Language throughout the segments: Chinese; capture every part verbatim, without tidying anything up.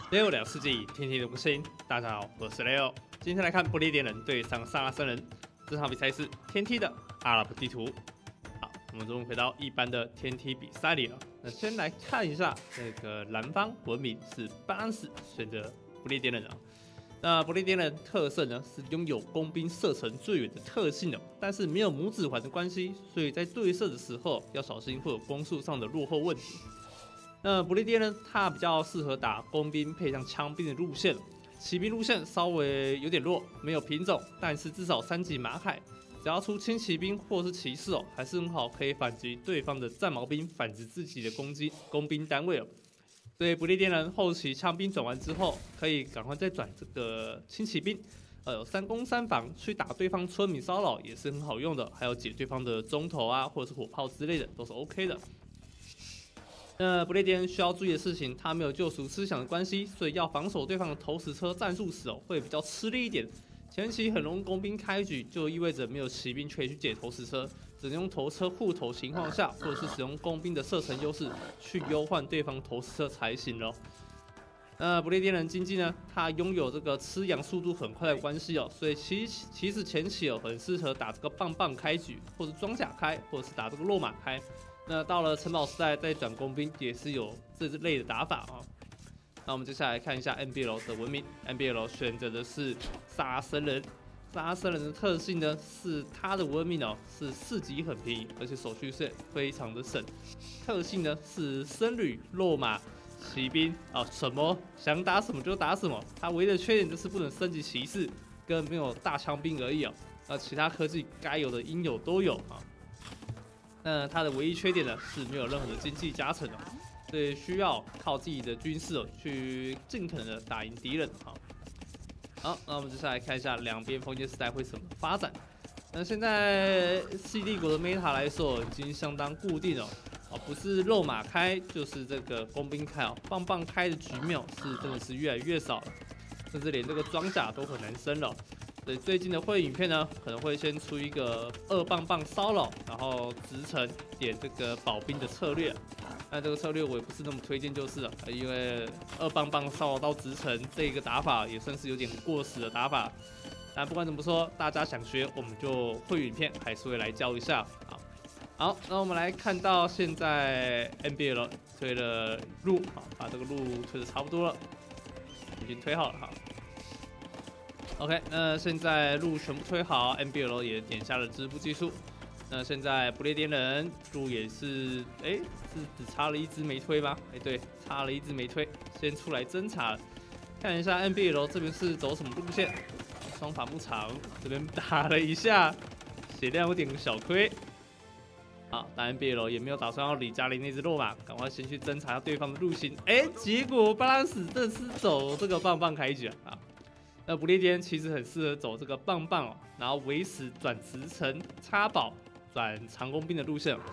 六两世纪，天天的更新。大家好，我是 Leo。今天来看不列颠人对上萨拉森人，这场比赛是天梯的阿拉伯地图。好，我们终于回到一般的天梯比赛里了。那先来看一下这个蓝方文明是巴兰斯选择不列颠人啊。那不列颠人特色呢是拥有工兵射程最远的特性的，但是没有拇指环的关系，所以在对射的时候要小心会有攻速上的落后问题。那不列颠呢，它比较适合打工兵配上枪兵的路线，骑兵路线稍微有点弱，没有品种，但是至少三级马凯，只要出轻骑兵或是骑士哦，还是很好可以反击对方的战矛兵，反制自己的攻击工兵单位哦。所以不列颠人后期枪兵转完之后，可以赶快再转这个轻骑兵，呃，有三攻三防去打对方村民骚扰也是很好用的，还有解对方的中投啊或者是火炮之类的都是 OK 的。那不列颠需要注意的事情，它没有救赎思想的关系，所以要防守对方的投石车战术时哦，会比较吃力一点。前期很容易工兵开局，就意味着没有骑兵可以去解投石车，只能用投车互投情况下，或者是使用工兵的射程优势去优换对方投石车才行咯。那不列颠人经济呢，它拥有这个吃羊速度很快的关系哦，所以其其实前期哦很适合打这个棒棒开局，或者装甲开，或者是打这个落马开。那到了城堡时代再转工兵也是有这类的打法啊、哦。那我们接下来看一下 N B L 的文明 ，N B L 选择的是萨拉森人。萨拉森人的特性呢是它的文明哦是四级很便宜，而且手续费非常的省。特性呢是僧侣、落马、骑兵啊、哦，什么想打什么就打什么。它唯一的缺点就是不能升级骑士，跟没有大枪兵而已哦。那其他科技该有的应有都有啊。那它的唯一缺点呢是没有任何的经济加成哦，所以需要靠自己的军事哦去尽可能的打赢敌人啊。好，那我们接下来看一下两边封建时代会怎么发展。那现在西帝国的 meta 来说已经相当固定了哦，不是肉马开就是这个工兵开哦，棒棒开的局面是真的是越来越少了，甚至连这个装甲都很难升了。所以最近的会影片呢，可能会先出一个二棒棒骚扰，然后直城点这个保兵的策略。但这个策略我也不是那么推荐就是了，因为二棒棒骚扰到直城这个打法也算是有点过时的打法。但不管怎么说，大家想学，我们就会影片还是会来教一下。好，好，那我们来看到现在 N B L 推了路，好，把这个路推的差不多了，已经推好了哈。OK， 那现在路全部推好 ，N B L 也点下了织布技术。那现在不列颠人路也是，哎、欸，是只差了一只没推吗？哎、欸，对，差了一只没推，先出来侦查了。看一下 N B L 这边是走什么路线？双伐木场这边打了一下，血量有点小亏。好，但 N B L 也没有打算要理家里那只肉马，赶快先去侦查下对方的路线。哎、欸，结果巴拉斯真是走这个棒棒开局啊！那不列颠其实很适合走这个棒棒哦，然后维持转直城插宝转长弓兵的路线，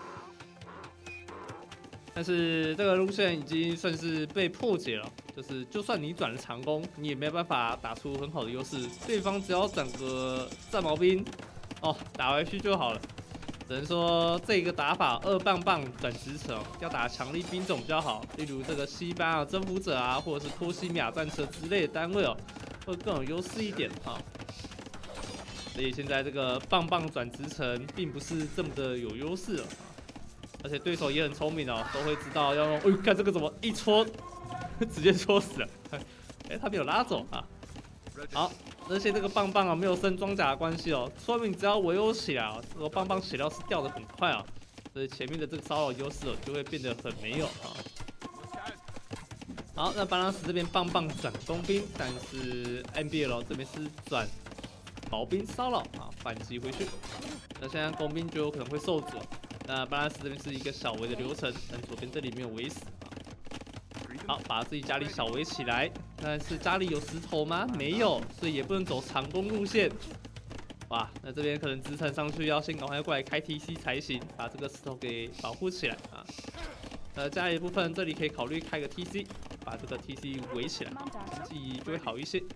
但是这个路线已经算是被破解了，就是就算你转了长弓，你也没有办法打出很好的优势，对方只要转个战矛兵，哦，打回去就好了。只能说这个打法二棒棒转直城要打强力兵种比较好，例如这个西班牙征服者啊，或者是托西米亚战车之类的单位哦。会更有优势一点啊，所以现在这个棒棒转直城并不是这么的有优势了，而且对手也很聪明哦，都会知道要用。哎，看这个怎么一戳，直接戳死了。哎，他没有拉走啊。好，而且这个棒棒啊没有升装甲的关系哦，说明只要围殴起来哦，这个棒棒血量是掉的很快啊，所以前面的这个骚扰优势哦就会变得很没有啊。好，那巴拉斯这边棒棒转工兵，但是 N B L 这边是转毛兵骚扰啊，反击回去。那现在工兵就有可能会受阻。那巴拉斯这边是一个小围的流程，但左边这里没有围死啊。好，把自己家里小围起来，但是家里有石头吗？没有，所以也不能走长弓路线。哇，那这边可能直城上去要先赶快过来开 T C 才行，把这个石头给保护起来啊。呃，家里的部分这里可以考虑开个 T C。把这个 T C 围起来，经济就会好一些。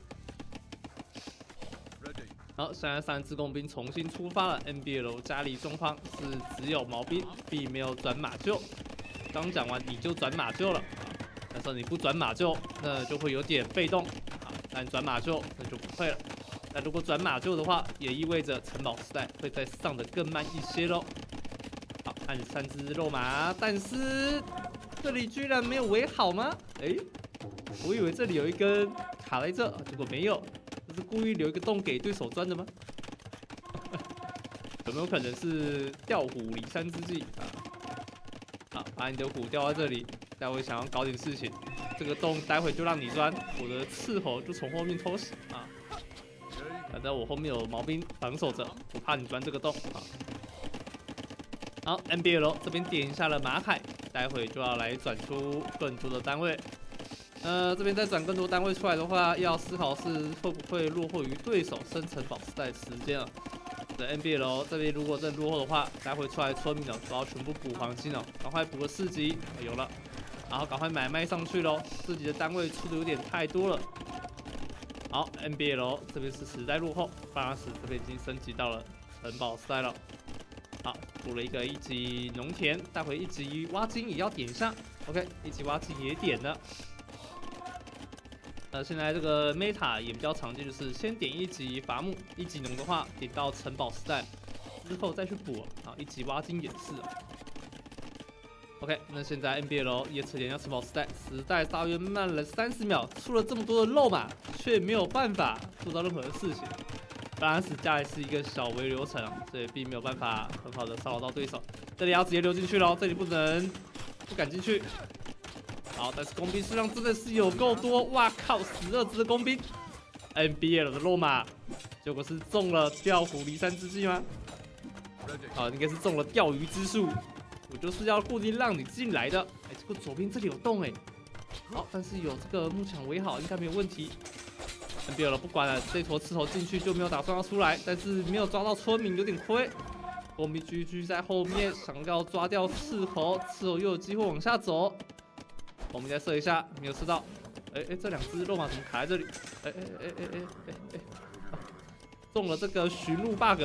好，现在三支工兵重新出发了。N B L 家里中方是只有毛兵，并没有转马厩。刚讲完你就转马厩了， 但是你不转马厩，那就会有点被动啊。但转马厩那就不会了。那如果转马厩的话，也意味着城堡时代会再上的更慢一些喽。好，按三只肉马，但是这里居然没有围好吗？哎，我以为这里有一根卡在这，结果没有，这是故意留一个洞给对手钻的吗？有没有可能是调虎离山之计啊？好，把你的虎调到这里，待会想要搞点事情，这个洞待会就让你钻，我的斥候就从后面偷袭啊！反正我后面有毛兵防守着，不怕你钻这个洞啊！好 ，N B L 这边点下了马凯，待会就要来转出更多的单位。呃，这边再转更多单位出来的话，要思考是会不会落后于对手生城堡时代时间啊？的 N B L 这边如果再落后的话，待会出来村民哦，都要全部补黄金哦，赶快补个四级，有了，然后赶快买卖上去喽，自己的单位出的有点太多了。好 ，N B L 这边是时代落后，巴拉什这边已经升级到了城堡时代了。好，补了一个一级农田，待会一级挖金也要点一下 ，OK， 一级挖金也点了。呃，现在这个 meta 也比较常见，就是先点一级伐木，一级农的话点到城堡时代之后再去补啊，一级挖金也是啊。OK， 那现在 N B L 也扯点到城堡时代，时代大约慢了三十秒，出了这么多的肉马，却没有办法做到任何的事情。当然，是加来是一个小微流程啊，所以并没有办法很好的骚扰到对手。这里要直接溜进去喽，这里不能不敢进去。好，但是工兵数量真的是有够多，哇靠，十二只的工兵 ，N B L 的肉马，结果是中了调虎离山之计吗？啊，应该是中了钓鱼之术，我就是要固定让你进来的。哎，这个左边这里有洞哎，好，但是有这个木墙围好，应该没有问题。N B L 不管了，这坨刺头进去就没有打算要出来，但是没有抓到村民，有点亏。工兵居居在后面，想要抓掉刺头，刺头又有机会往下走。我们再射一下，没有射到。哎哎，这两只肉马怎么卡在这里？哎哎哎哎哎哎哎，中了这个寻路 bug。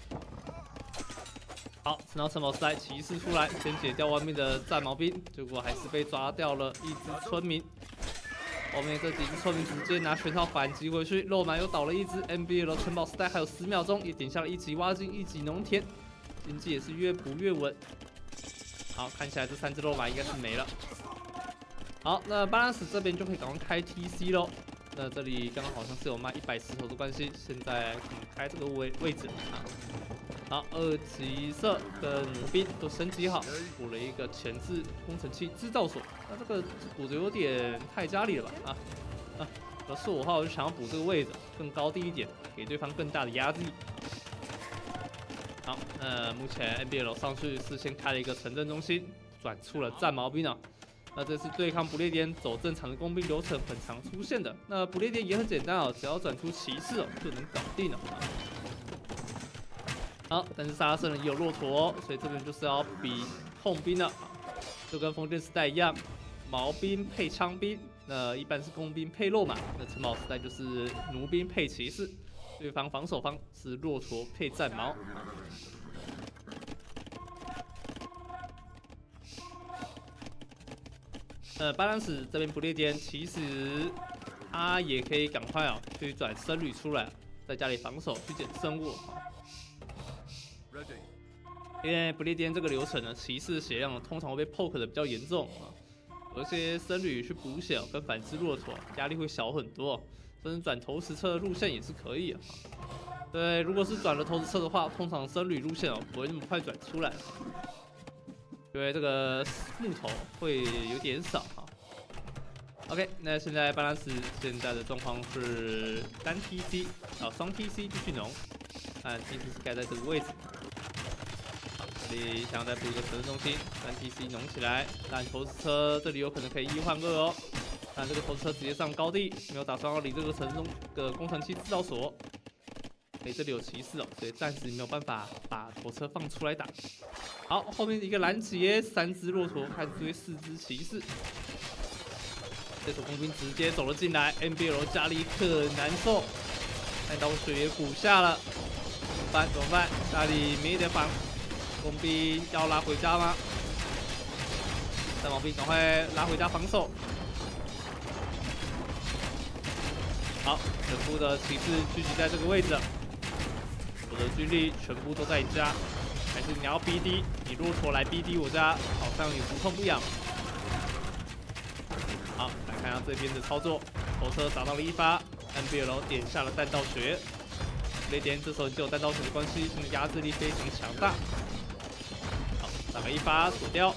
好，等到城堡时代骑士出来，先解掉外面的战矛兵，结果还是被抓掉了一只村民。后面这几只村民直接拿拳套反击回去，肉马又倒了一只。N B L 城堡时代还有十秒钟，也点下了一级挖金，一级农田，经济也是越补越稳。好，看起来这三只肉马应该是没了。好，那巴拉斯这边就可以赶快开 T C 咯。那这里刚刚好像是有卖一百石头的关系，现在可以开这个位位置啊。好，二级射跟弩兵都升级好，补了一个前置工程器制造所。那这个补的有点太家里了吧？啊啊，要是我的话，我就想要补这个位置更高地一点，给对方更大的压力。好，那目前 N B L 上去是先开了一个城镇中心，转出了战矛兵啊。那这是对抗不列颠走正常的工兵流程很常出现的。那不列颠也很简单哦，只要转出骑士哦就能搞定了。好，但是萨拉森人也有骆驼哦，所以这边就是要比控兵了，就跟封建时代一样，矛兵配枪兵，那一般是工兵配肉马，那城堡时代就是弩兵配骑士，对方防守方是骆驼配战矛。呃，巴兰斯这边不列颠其实他也可以赶快哦去转僧侣出来，在家里防守去捡生物。因为不列颠这个流程呢，骑士血量通常会被 poke 的比较严重啊，而且僧侣去补血跟反制骆驼压力会小很多，甚至转投石车的路线也是可以啊。对，如果是转了投石车的话，通常僧侣路线哦不会那么快转出来。因为这个木头会有点少哈。OK， 那现在巴拉斯现在的状况是单 T C， 啊双 T C 继续农，啊 T C 是盖在这个位置。好，这里想要再补一个城镇中心，单 T C 农起来，但投石车这里有可能可以一换二哦。但这个投石车直接上高地，没有打算要离这个城中的工程器制造所。哎，这里有骑士哦，所以暂时没有办法把火车放出来打。好，后面一个拦截，三只骆驼开始追四只骑士。这手工兵直接走了进来 ，N B L 家里很难受，看到血也补下了，怎么办？怎么办？家里没得防，工兵要拉回家吗？战矛兵赶快拉回家防守。 好，全部的骑士聚集在这个位置，我的军力全部都在你家，还是你要 B D？ 你骆驼来 B D 我家，好像也不痛不痒。好，来看一下这边的操作，头车打到了一发 ，N B L 点下了弹道学。雷电这时候就有弹道学的关系，你的压制力非常强大。好，打个一发锁掉。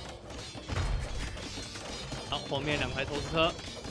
好，后面两台投石车。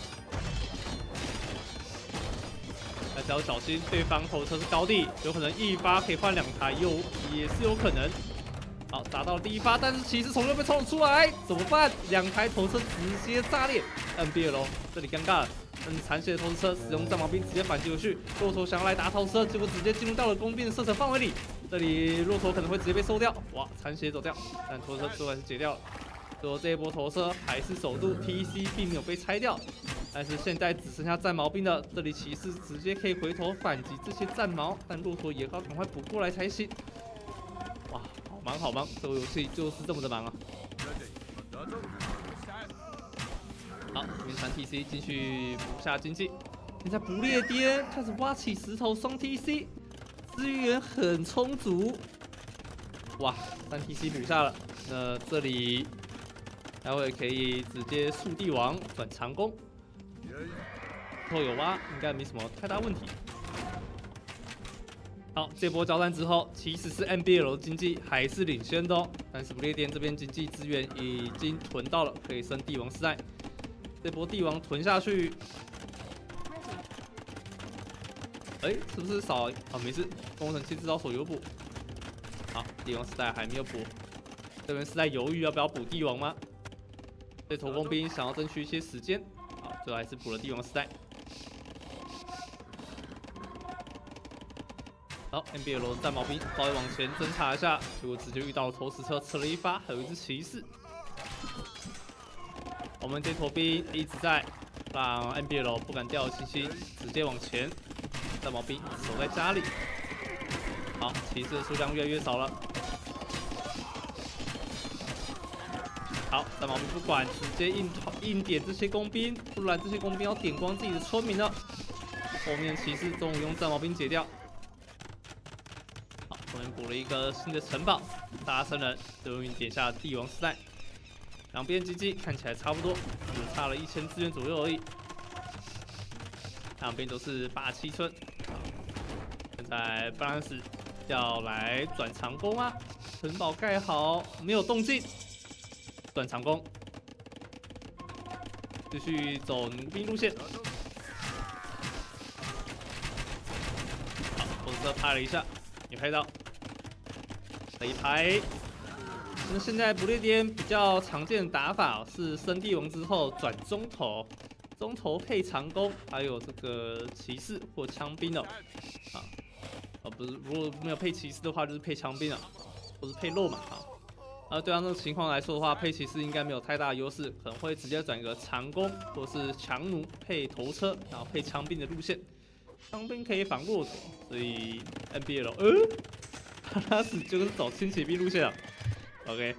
大家要小心，对方投车是高地，有可能一发可以换两台，有也是有可能。好，打到了第一发，但是骑士从右边冲了出来，怎么办？两台投车直接炸裂 ，N B L 这里尴尬了。但是残血的投石车使用战矛兵直接反击回去，骆驼想要来打投石车，结果直接进入到了工兵的射程范围里。这里骆驼可能会直接被收掉，哇，残血走掉，但投石车最后还是解掉了。最后这一波投射还是首度 T C 并没有被拆掉。 但是现在只剩下战矛兵了，这里骑士直接可以回头反击这些战矛，但骆驼也要赶快补过来才行。哇，好忙好忙，这个游戏就是这么的忙啊！好，这边传 T C 进去补下经济，现在不列颠开始挖起石头双 T C， 资源很充足。哇，三 T C 补下了，那这里待会可以直接速帝王转长弓。 后有挖，应该没什么太大问题。好，这波交战之后，其实是 N B L 经济还是领先的哦，但是不列颠这边经济资源已经囤到了，可以升帝王世代。这波帝王囤下去，哎、欸，是不是少？啊，没事，工程器制造所有补。好，帝王世代还没有补，这边是在犹豫要不要补帝王吗？这头工兵想要争取一些时间。 好，最后还是补了帝王时代。好 ，N B L 战矛兵稍微往前侦查一下，结果直接遇到了投石车，吃了一发，还有一只骑士。我们这头兵一直在让 N B L 不敢掉信息，直接往前。战矛兵守在家里。好，骑士的数量越来越少了。 好，战矛兵不管，直接硬硬点这些工兵，不然这些工兵要点光自己的村民了。后面骑士终于用战矛兵解掉。好，后面补了一个新的城堡，大家升人终于点下帝王时代。两边经济看起来差不多，只差了一千资源左右而已。两边都是八七村。好，现在巴兰斯要来转长弓啊，城堡盖好，没有动静。 转长弓，继续走弩兵路线。好，火车拍了一下，没拍到。这一拍。那现在不列颠比较常见的打法是升帝王之后转中投，中投配长弓，还有这个骑士或枪兵哦。啊，哦不是，如果没有配骑士的话，就是配枪兵啊，或是配肉马啊。 呃，对啊，那个情况来说的话，配骑士应该没有太大的优势，可能会直接转一个长弓或是强弩配头车，然后配枪兵的路线。枪兵可以防骆驼，所以 N B L 呃，他是就是走轻骑兵路线啊。OK，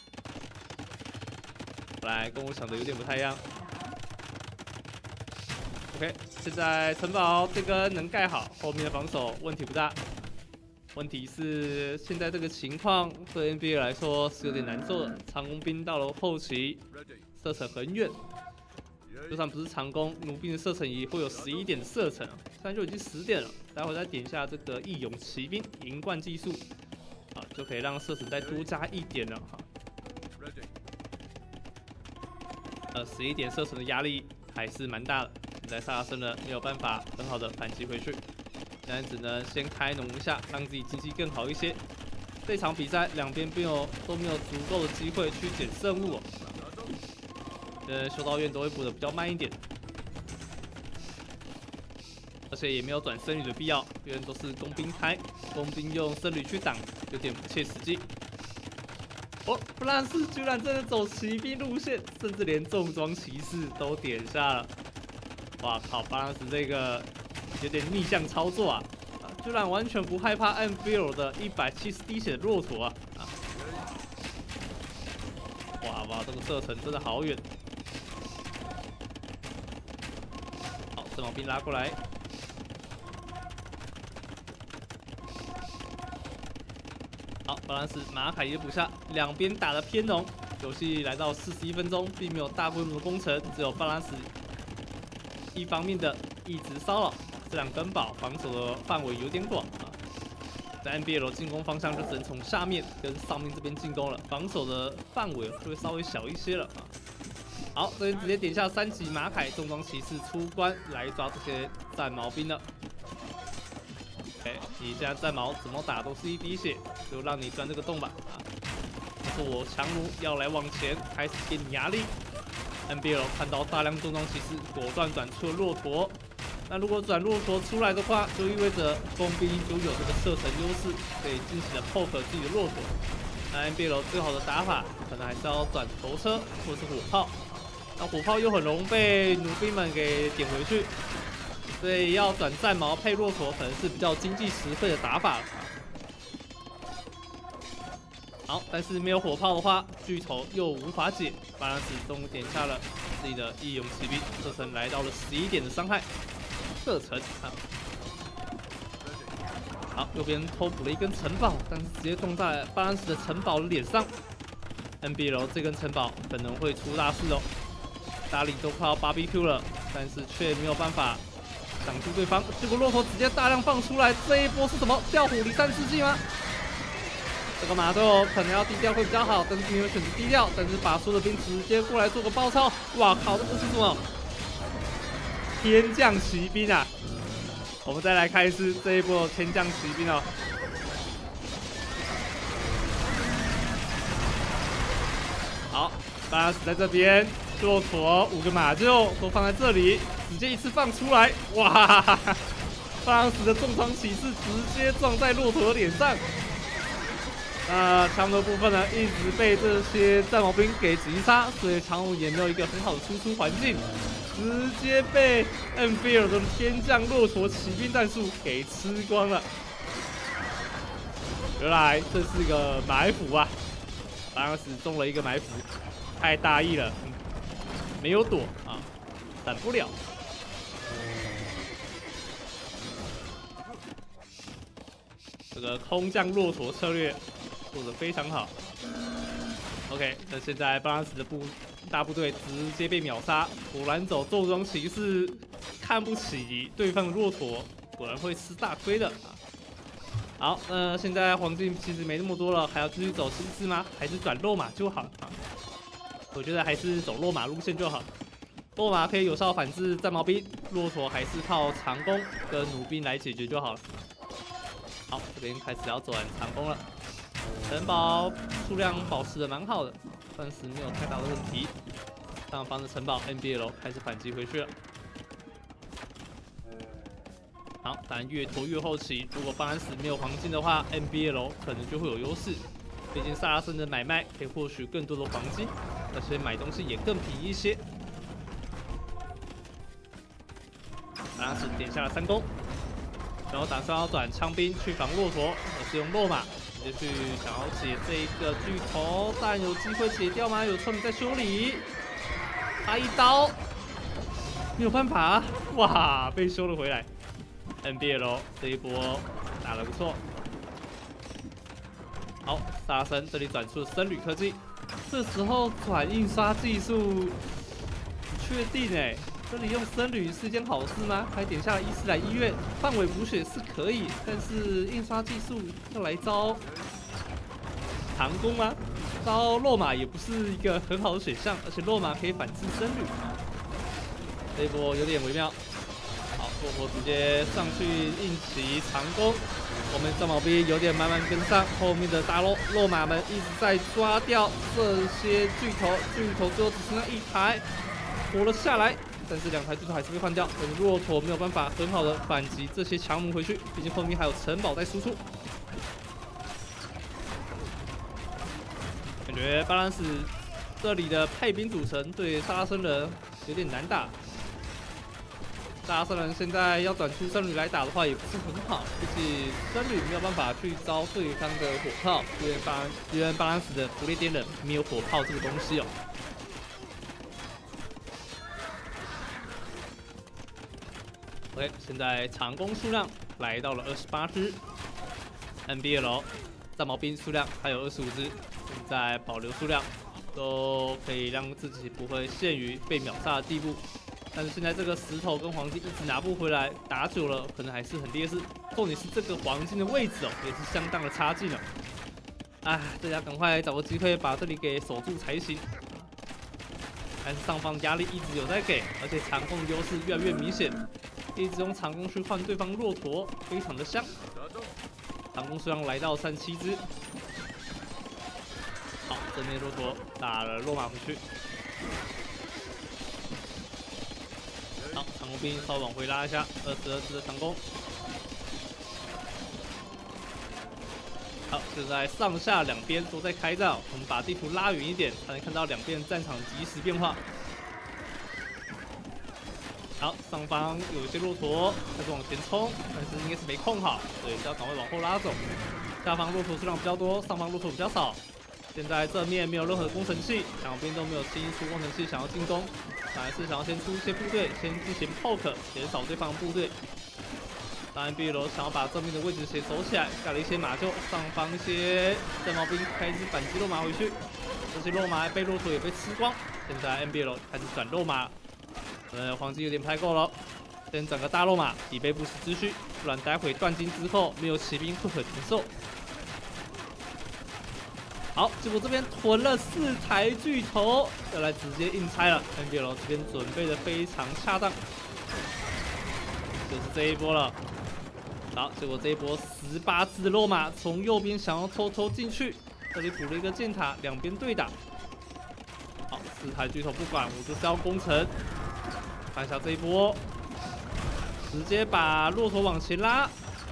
来跟我想的有点不太一样。OK， 现在城堡这个能盖好，后面的防守问题不大。 问题是现在这个情况对 N B A 来说是有点难受的。长弓兵到了后期，射程很远，就算不是长弓，弩兵的射程也会有十一点的射程，现在就已经十点了。待会再点一下这个义勇骑兵银冠技术，啊，就可以让射程再多加一点了哈。呃，十一点射程的压力还是蛮大的，现在萨拉森呢没有办法很好的反击回去。 现在只能先开农一下，让自己经济更好一些。这场比赛两边没有都没有足够的机会去捡圣物哦。呃，修道院都会补的比较慢一点，而且也没有转僧侣的必要，因为都是工兵开，工兵用僧侣去挡，有点不切实际。哦，布兰斯居然真的走骑兵路线，甚至连重装骑士都点下了。哇靠，布兰斯这个。 有点逆向操作啊！啊居然完全不害怕 N B L 的一百七十滴血的骆驼啊！啊哇哇，这个射程真的好远。好，战矛兵拉过来， 巴兰斯马凯也补下，两边打得偏浓。游戏来到四十一分钟，并没有大规模的攻城，只有巴兰斯一方面的一直骚扰。这两根宝防守的范围有点广啊。在 N B L 进攻方向就只能从下面跟上面这边进攻了，防守的范围就会稍微小一些了啊。好，这边直接点下三级马凯重装骑士出关来抓这些战矛兵了。哎，你现在战矛怎么打都是一滴血，就让你钻这个洞吧啊！但是我强弩要来往前，开始给你压力。N B L 看到大量重装骑士，果断转出了骆驼。那如果转骆驼出来的话，就意味着工兵就有这个射程优势，可以尽情的 poke 自己的骆驼。那 N B L 最好的打法，可能还是要转头车或是火炮。那火炮又很容易被弩兵们给点回去，所以要转战矛配骆驼，可能是比较经济实惠的打法了。好，但是没有火炮的话，巨头又无法解。巴兰斯终于点下了自己的义勇骑兵，射程来到了十一点的伤害。射程啊，好，右边偷补了一根城堡，但是直接撞在巴兰斯的城堡的脸上。N B L 这根城堡可能会出大事哦，达里都快要 B B Q 了，但是却没有办法挡住对方。结果骆驼直接大量放出来，这一波是什么？调虎离山之计吗？这个马队可能要低调会比较好，但是没有选择低调，但是把所有的兵直接过来做个包抄。哇靠，这是什么？天降骑兵啊！我们再来看一次这一波天降骑兵哦。好，巴拉斯在这边，骆驼五个马厩都放在这里，直接一次放出来，哇！巴拉斯的重装骑士直接撞在骆驼的脸上。那强弩部分呢，一直被这些战矛兵给击杀，所以强弩也没有一个很好的输出环境。直接被 N B L 的天降骆驼骑兵战术给吃光了。原来这是个埋伏啊！巴拉斯中了一个埋伏，太大意了，嗯、没有躲啊，闪不了。这个空降骆驼策略做得非常好。OK， 那现在巴拉斯的部大部队直接被秒杀，果然走重装骑士看不起对方的骆驼，果然会吃大亏的啊。好，那现在黄金其实没那么多了，还要继续走骑士吗？还是转肉马就好啊？我觉得还是走肉马路线就好。肉马可以有效反制战矛兵，骆驼还是靠长弓跟弩兵来解决就好了。好，这边开始要走完长弓了。城堡数量保持的蛮好的，暂时没有太大的问题。上方的城堡 N B L 开始反击回去了。好，当然越拖越后期，如果巴兰斯没有黄金的话 ，N B L 可能就会有优势。毕竟萨拉森的买卖可以获取更多的黄金，而且买东西也更便宜一些。巴兰斯点下了三攻，然后打算要转枪兵去防骆驼，而是用落马。直接去想要解这个巨头，但有机会解掉吗？有村民在修理，他一刀没有办法，哇，被修了回来。N B L 这一波打得不错。好，萨拉森这里转出了僧侣科技，这时候转印刷技术，不确定哎。这里用僧侣是件好事吗？还点下了伊斯兰医院，范围补血是可以，但是印刷技术要来招长弓吗？招落马也不是一个很好的选项，而且落马可以反制僧侣，这一波有点微妙。好，骆驼直接上去硬骑长弓，后面战矛兵有点慢慢跟上，后面的大落落马们一直在抓掉这些巨头，巨头最后只剩下一台活了下来。但是两台巨头还是被换掉，但是骆驼没有办法很好的反击这些强弩回去，毕竟后面还有城堡在输出。感觉巴兰斯这里的派兵组成对萨拉森人有点难打。萨拉森人现在要转出僧侣来打的话也不是很好，毕竟僧侣没有办法去招对方的火炮，因为巴因为巴兰斯的不列颠人没有火炮这个东西哦。OK， 现在长弓数量来到了二十八支 ，N B L 战矛兵数量还有二十五只，现在保留数量都可以让自己不会陷于被秒杀的地步。但是现在这个石头跟黄金一直拿不回来，打久了可能还是很劣势。重点是这个黄金的位置哦，也是相当的差劲了。啊，大家赶快找个机会把这里给守住才行。但是上方压力一直有在给，而且长弓优势越来越明显，一直用长弓去换对方骆驼，非常的香。长弓数量来到三十七只。好，正面骆驼打了落马回去。好，长弓兵稍微往回拉一下，二十二只的长弓。好，现在上下两边都在开战，我们把地图拉远一点，才能看到两边战场即时变化。好，上方有一些骆驼开始往前冲，但是应该是没控好，所以要赶快往后拉走。下方骆驼数量比较多，上方骆驼比较少。现在正面没有任何工程器，两边都没有轻易出工程器想要进攻，反而是想要先出一些部队，先进行 poke， 减少对方的部队。当然 ，B 楼想要把正面的位置先守起来，盖了一些马厩，上方一些战矛兵开始反击落马回去，这些落马被骆驼也被吃光。现在 N B L 开始转落马，呃，黄金有点不太够了，先转个大落马以备不时之需，不然待会断金之后没有骑兵不可承受。好，结果这边囤了四台巨头，要来直接硬拆了。N B L 这边准备的非常恰当，就是这一波了。好，结果这一波十八只的落马从右边想要偷偷进去，这里补了一个箭塔，两边对打。好，四台巨头不管，我就是要攻城。看一下这一波，直接把骆驼往前拉，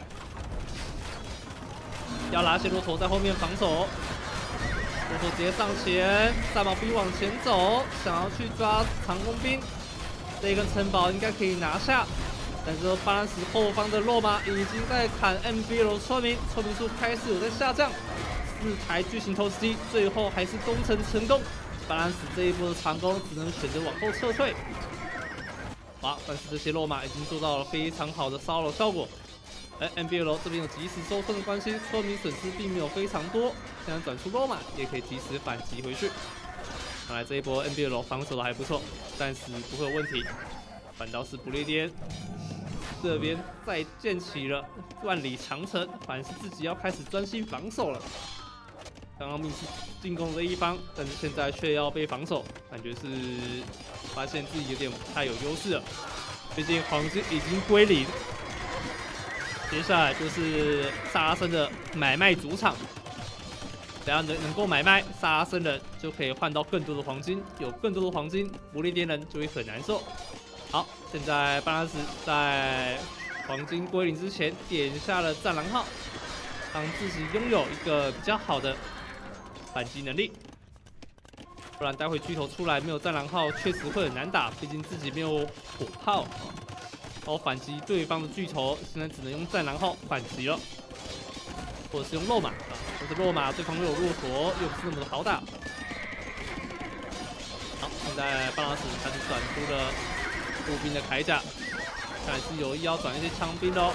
要拉些骆驼在后面防守。骆驼直接上前，战矛兵往前走，想要去抓长弓兵，这一根城堡应该可以拿下。但是巴兰斯后方的落马已经在砍 M B L 村民，村民数开始有在下降。四台巨型投石机最后还是攻城成功，巴兰斯这一波的长弓只能选择往后撤退。好，但是这些落马已经做到了非常好的骚扰效果。而 M B L 这边有及时收村的关系，村民损失并没有非常多，现在转出落马也可以及时反击回去。看来这一波 M B L 防守的还不错，暂时不会有问题。反倒是不列颠这边再建起了万里长城，反而是自己要开始专心防守了。刚刚密室进攻的一方，但是现在却要被防守，感觉是发现自己有点不太有优势了。毕竟黄金已经归零，接下来就是萨拉森的买卖主场。只要能能够买卖萨拉森人，就可以换到更多的黄金，有更多的黄金，不列颠人就会很难受。好，现在巴拉斯在黄金归零之前点下了战狼号，让自己拥有一个比较好的反击能力。不然待会巨头出来没有战狼号，确实会很难打，毕竟自己没有火炮，然后反击对方的巨头，现在只能用战狼号反击了，或者是用落马，但是落马对方又有骆驼，又不是那么的好打。好，现在巴拉斯开始转出了步兵的铠甲，看来是有意要转一些枪兵的哦。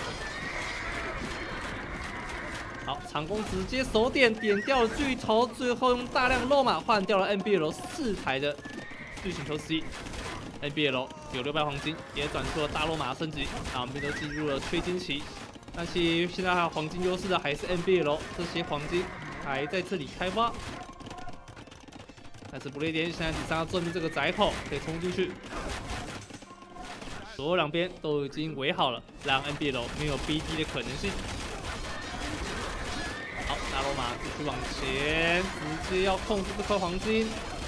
好，长弓直接手点点掉了巨头，最后用大量落马换掉了 N B L 四台的巨型投石机。N B L 有六百黄金，也转出了大落马升级，啊，我们都进入了催金期。但是现在还有黄金优势的还是 N B L， 这些黄金还在这里开花。但是不列颠现在只剩下正面这个窄口可以冲进去。左右两边都已经围好了，让 N B L 没有 B D 的可能性。好，大罗马继续往前，直接要控制这块黄金。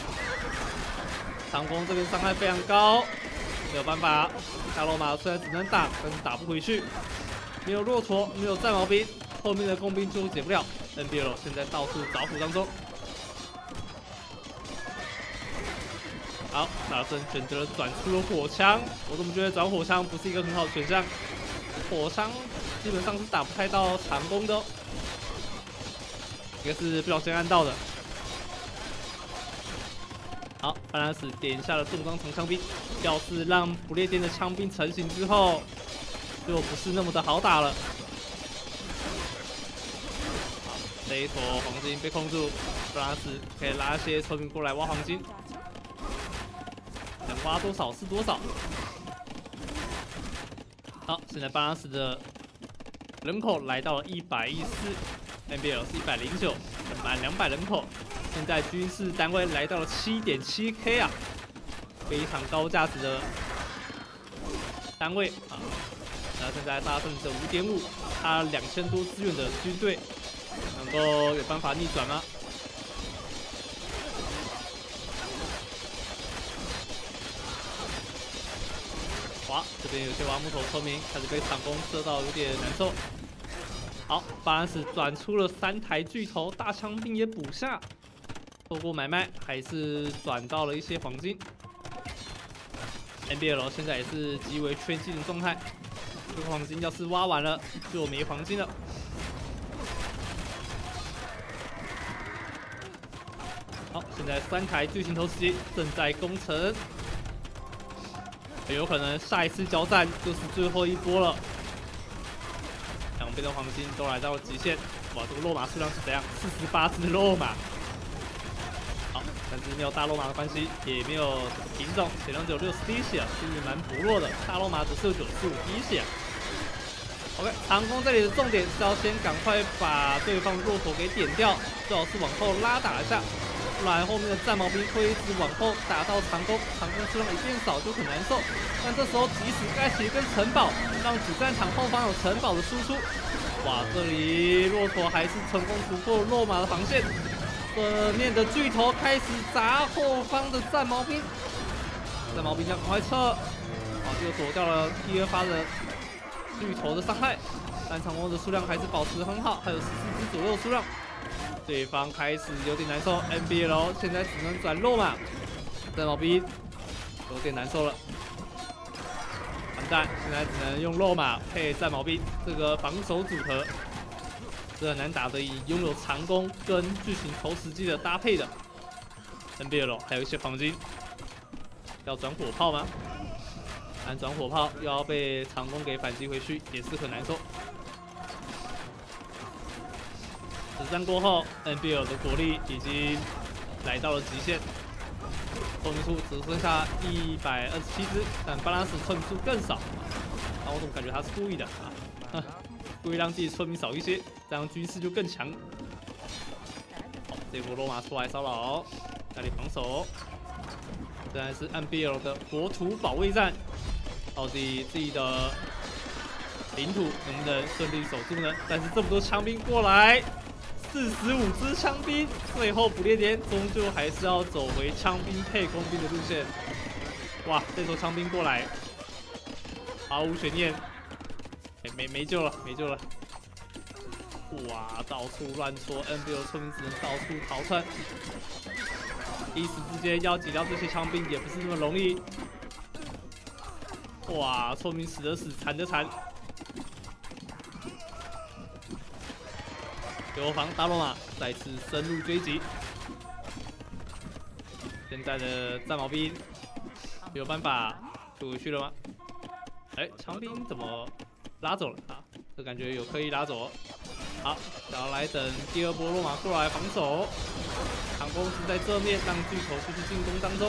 长弓这边伤害非常高，没有办法，大罗马虽然只能打，但是打不回去。没有骆驼，没有战矛兵，后面的工兵就解不了。N B L 现在到处找补当中。好，大圣选择了转出了火枪，我怎么觉得转火枪不是一个很好的选项？火枪基本上是打不太到长弓的哦，应该是不小心按到的。好，巴拉斯点下了重装长枪兵，要是让不列颠的枪兵成型之后，就不是那么的好打了。好这一坨黄金被控住，布拉斯可以拉一些村民过来挖黄金，能挖多少是多少。好，现在巴拉斯的人口来到了一百一十四 ，N B L 是一百零九，满两百人口。现在军事单位来到了 七点七 K 啊，非常高价值的单位啊。那现在大胜只有 五点五， 他两千多资源的军队能够有办法逆转吗？哇，这边有些挖木头村民开始被长弓射到，有点难受。好，巴兰斯转出了三台巨头，大枪兵也补下。透过买卖，还是转到了一些黄金。N B L 现在也是极为缺金的状态，这个黄金要是挖完了，就没黄金了。好，现在三台巨型投石机正在攻城。很有可能下一次交战就是最后一波了。两边的黄金都来到了极限，哇，这个肉马数量是怎样？四十八只肉马。好，但是没有大肉马的关系，也没有品种，血量只有六十滴血，其实蛮薄弱的。大肉马只是有九十五滴血。OK， 长弓这里的重点是要先赶快把对方的骆驼给点掉，最好是往后拉打一下。不然后面的战矛兵会一直往后打到长弓，长弓数量一变少就很难受。但这时候即使盖起一根城堡，让主战场后方有城堡的输出。哇，这里骆驼还是成功突破落马的防线。这面的巨头开始砸后方的战矛兵，战矛兵要赶快撤。啊，就躲掉了第二发的巨头的伤害，但长弓的数量还是保持得很好，还有十四只左右数量。对方开始有点难受 ，N B L 现在只能转肉马，战矛兵有点难受了。完蛋，现在只能用肉马配战矛兵这个防守组合，是很难打得赢拥有长弓跟巨型投石机的搭配的。N B L 还有一些黄金，要转火炮吗？但转火炮又要被长弓给反击回去，也是很难受。实战过后 ，N B L 的国力已经来到了极限，透明数只剩下一百二十七只，但巴拉斯村民数更少。啊，我怎么感觉他是故意的啊？故意让自己村民少一些，这样军事就更强。好，这波罗马出来骚扰，那里防守。现在是 N B L 的国土保卫战，到底自己的领土能不能顺利守住呢？但是这么多枪兵过来。四十五支枪兵，最后不列颠终究还是要走回枪兵配工兵的路线。哇，这头枪兵过来，毫无悬念，没没没救了，没救了！哇，到处乱戳 ，N B L 村民只能到处逃窜，一时之间要挤掉这些枪兵也不是那么容易。哇，村民死的死，残的残。右防大罗马再次深入追击，现在的战矛兵有办法退回去了吗？哎，枪兵怎么拉走了啊？这感觉有刻意拉走。好，然后来等第二波罗马过来防守，长弓是在这面让巨头继续进攻当中。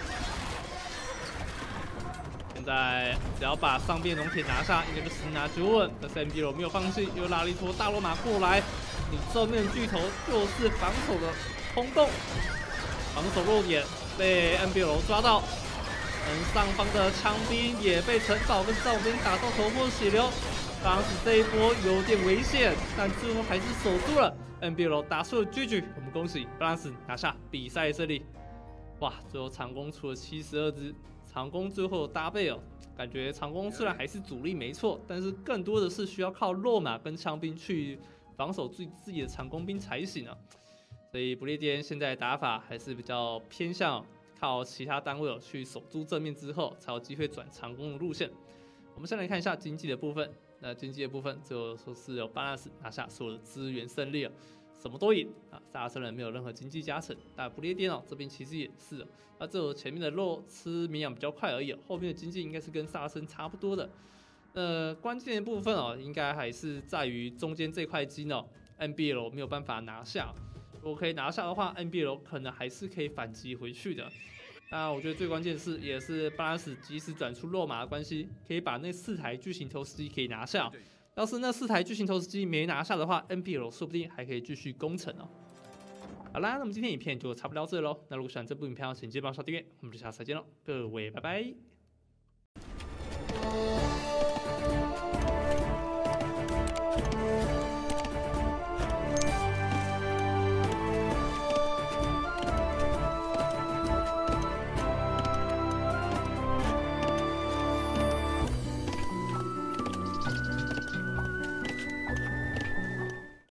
现在只要把上边龙铁拿下，应该就十拿九稳。但是 N B L 没有放弃，又拉了一坨大罗马过来。你正面巨头就是防守的空洞，防守弱点被 N B L 抓到，嗯，上方的枪兵也被城堡跟哨兵打到头破血流。当时这一波有点危险，但最后还是守住了。N B L 打出了 G G， 我们恭喜 Balance 拿下比赛胜利。哇，最后长弓出了七十二只，长弓最后有搭配哦。感觉长弓虽然还是主力没错，但是更多的是需要靠肉马跟枪兵去防守自自己的长弓兵才行啊。所以不列颠现在打法还是比较偏向靠其他单位哦去守住正面之后，才有机会转长弓的路线。我们先来看一下经济的部分。那经济的部分，最后说是有巴纳斯拿下所有的资源胜利了，什么都赢啊。萨拉森人没有任何经济加成，但不列颠哦这边其实也是，那只有前面的肉吃绵羊比较快而已，后面的经济应该是跟萨拉森差不多的。呃，关键的部分哦，应该还是在于中间这块金哦 N B L 没有办法拿下。如果可以拿下的话 ，N B L 可能还是可以反击回去的。那我觉得最关键是，也是巴拉斯及时转出肉马的关系，可以把那四台巨型投石机给拿下。要是那四台巨型投石机没拿下的话 ，N B L 说不定还可以继续攻城哦。好啦，那么今天影片就差不多到这喽。那如果喜欢这部影片，请记得帮我刷订阅，我们就下次再见喽，各位拜拜。